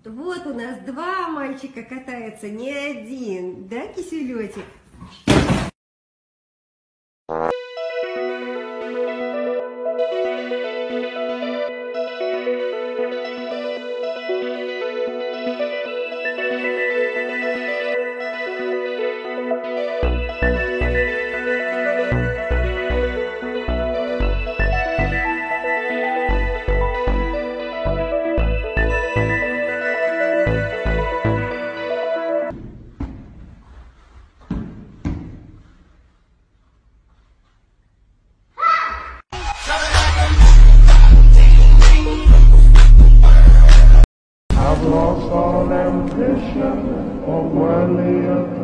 Вот у нас два мальчика катаются, не один, да, киселетик? I've lost all ambition for worldly